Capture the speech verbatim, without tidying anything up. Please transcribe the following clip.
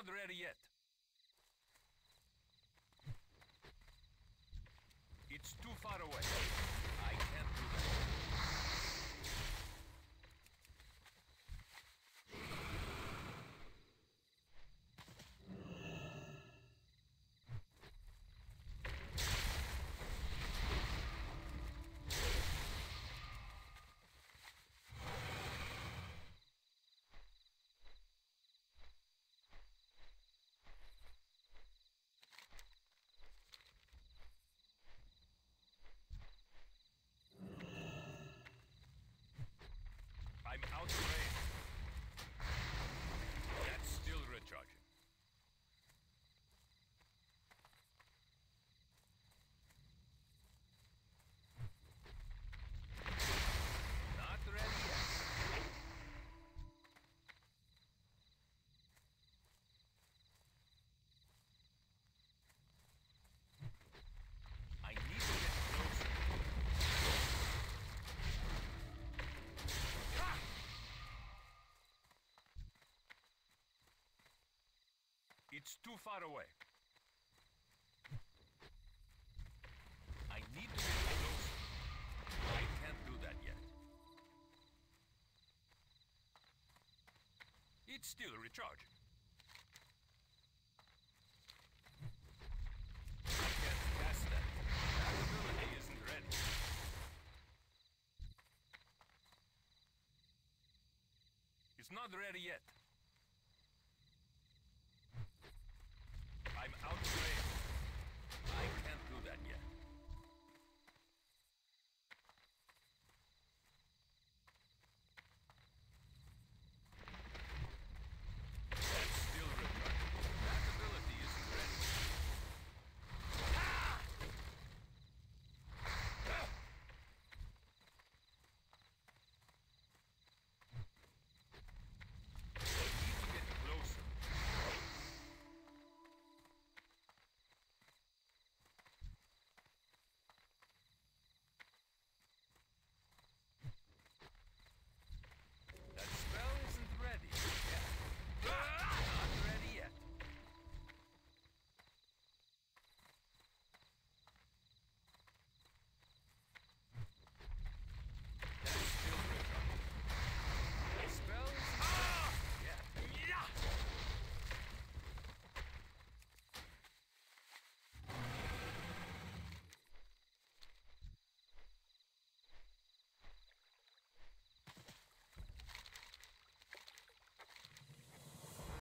not ready yet. It's too far away. I can't do that. I'm out of range. That's still recharging. Not ready yet. I need to get closer. It's too far away. I need to get closer. I can't do that yet. It's still recharging. I can't cast that. That ability isn't ready. It's not ready yet.